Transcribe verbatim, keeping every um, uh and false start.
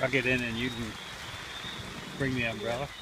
I'll get in and you can bring the umbrella.